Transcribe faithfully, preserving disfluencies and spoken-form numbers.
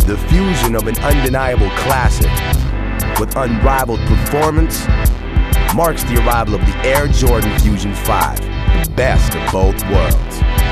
The fusion of an undeniable classic with unrivaled performance marks the arrival of the Air Jordan Fusion five, the best of both worlds.